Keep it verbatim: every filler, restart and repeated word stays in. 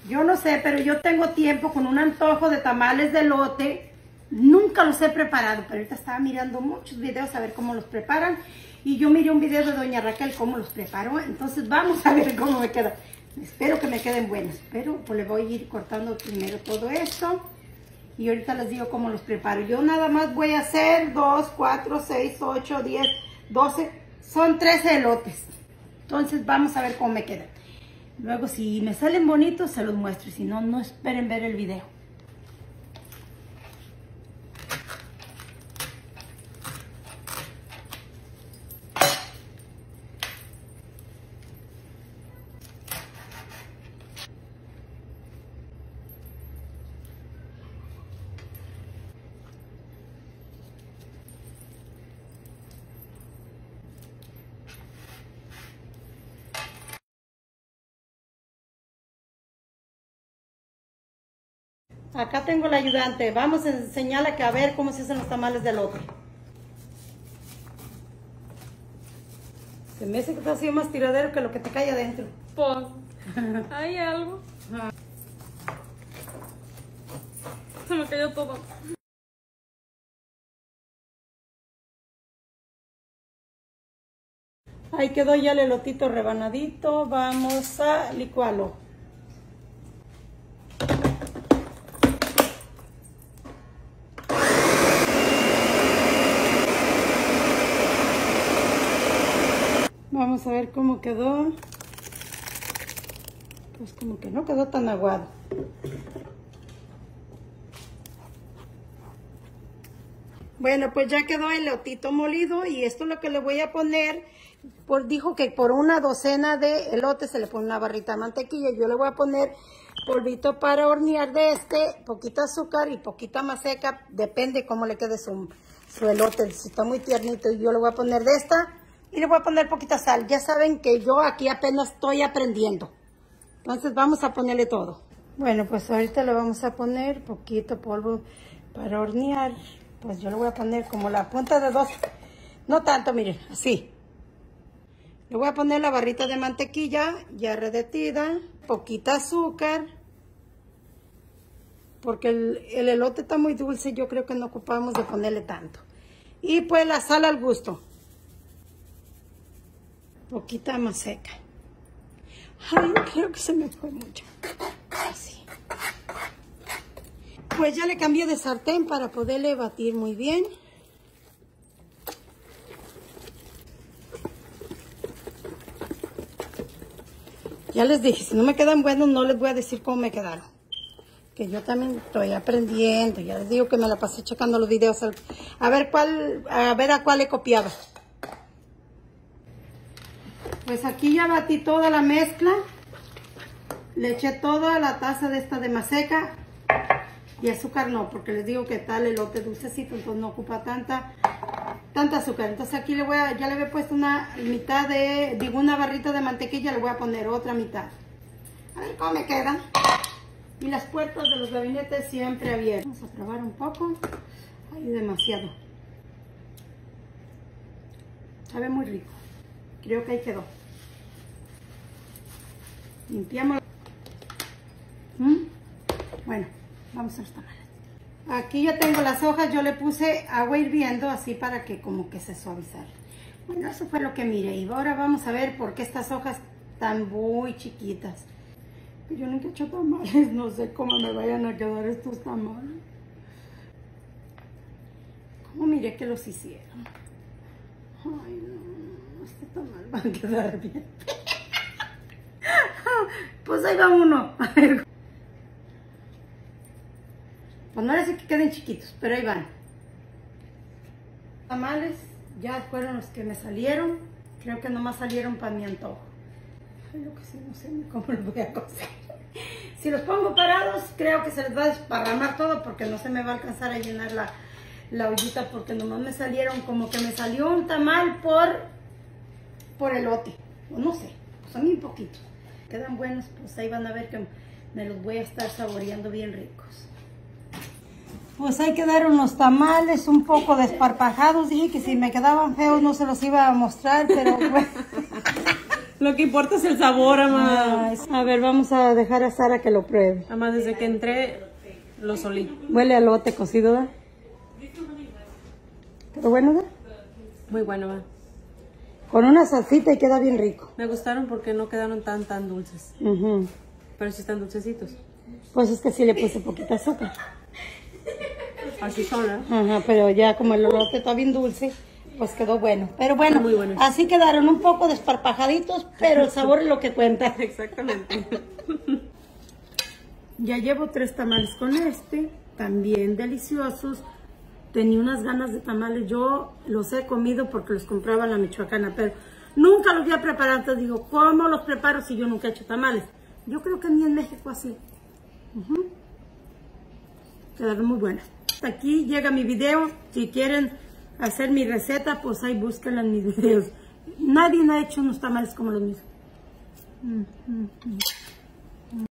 Yo no sé, pero yo tengo tiempo con un antojo de tamales de elote. Nunca los he preparado, pero ahorita estaba mirando muchos videos a ver cómo los preparan. Y yo miré un video de doña Raquel cómo los preparó. Entonces vamos a ver cómo me quedan. Espero que me queden buenos, pero pues le voy a ir cortando primero todo esto. Y ahorita les digo cómo los preparo. Yo nada más voy a hacer dos, cuatro, seis, ocho, diez, doce. Son trece elotes. Entonces vamos a ver cómo me quedan. Luego si me salen bonitos se los muestro. Y si no, no esperen ver el video. Acá tengo la ayudante. Vamos a enseñarle que a ver cómo se hacen los tamales de elote. Se me hace que ha sido más tiradero que lo que te cae adentro. Pues, hay algo. Se me cayó todo. Ahí quedó ya el elotito rebanadito. Vamos a licuarlo. Vamos a ver cómo quedó. Pues como que no quedó tan aguado. Bueno, pues ya quedó el elotito molido y esto es lo que le voy a poner. Por, dijo que por una docena de elotes se le pone una barrita de mantequilla. Yo le voy a poner polvito para hornear de este, poquito azúcar y poquita maseca. Depende cómo le quede su, su elote. Si está muy tiernito, yo le voy a poner de esta. Y le voy a poner poquita sal. Ya saben que yo aquí apenas estoy aprendiendo. Entonces vamos a ponerle todo. Bueno, pues ahorita le vamos a poner poquito polvo para hornear. Pues yo le voy a poner como la punta de dos. No tanto, miren, así. Le voy a poner la barrita de mantequilla ya derretida. Poquita azúcar. Porque el, el elote está muy dulce. Yo creo que no ocupamos de ponerle tanto. Y pues la sal al gusto. Poquita más seca. Ay, creo que se me fue mucho. Así. Pues ya le cambié de sartén para poderle batir muy bien. Ya les dije, si no me quedan buenos, no les voy a decir cómo me quedaron. Que yo también estoy aprendiendo. Ya les digo que me la pasé checando los videos. A ver cuál, a ver a cuál he copiado. Pues aquí ya batí toda la mezcla. Le eché toda la taza de esta de maseca. Y azúcar no, porque les digo que tal elote dulcecito, entonces no ocupa tanta, tanta azúcar. Entonces aquí le voy a, ya le había puesto una mitad de, digo una barrita de mantequilla, le voy a poner otra mitad. A ver cómo me quedan. Y las puertas de los gabinetes siempre abiertas. Vamos a probar un poco. Hay demasiado. Sabe muy rico. Creo que ahí quedó. Limpiamos. ¿Mm? Bueno, vamos a los tamales. Aquí ya tengo las hojas. Yo le puse agua hirviendo así para que como que se suavizara. Bueno, eso fue lo que miré. Y ahora vamos a ver por qué estas hojas están muy chiquitas. Yo nunca he hecho tamales. No sé cómo me vayan a quedar estos tamales. ¿Cómo miré que los hicieron? Ay, no. Este tamal va a quedar bien. Pues ahí va uno. Pues no parece que queden chiquitos, pero ahí van. Tamales ya fueron los que me salieron. Creo que nomás salieron para mi antojo. Ay, lo que sí, no sé ni cómo los voy a cocer. Si los pongo parados, creo que se les va a desparramar todo porque no se me va a alcanzar a llenar la, la ollita, porque nomás me salieron como que me salió un tamal por, por elote. O no sé, pues a mí un poquito. Quedan buenos, pues ahí van a ver que me los voy a estar saboreando bien ricos. Pues ahí quedaron los tamales un poco desparpajados. Dije que si me quedaban feos no se los iba a mostrar, pero bueno. Lo que importa es el sabor, mamá. Ay, a ver, vamos a dejar a Sara que lo pruebe. Mamá, desde que entré, lo solí. Huele a lote cocido, ¿verdad? Pero bueno, ¿verdad? Muy bueno, va. Con una salsita y queda bien rico. Me gustaron porque no quedaron tan, tan dulces. Ujú. Pero sí están dulcecitos. Pues es que sí le puse poquita azúcar. Así son, ¿eh? Ajá, pero ya como el elote está bien dulce, pues quedó bueno. Pero bueno, Muy bueno. así quedaron un poco desparpajaditos, pero el sabor es lo que cuenta. Exactamente. Ya llevo tres tamales con este, también deliciosos. Tenía unas ganas de tamales, yo los he comido porque los compraba en la Michoacana, pero nunca los había preparado. Entonces digo, ¿cómo los preparo si yo nunca he hecho tamales? Yo creo que ni en México así. Uh-huh. Quedaron muy buenas. Hasta aquí llega mi video. Si quieren hacer mi receta, pues ahí búsquenla en mis videos. Nadie ha hecho unos tamales como los míos. Mm, mm, mm.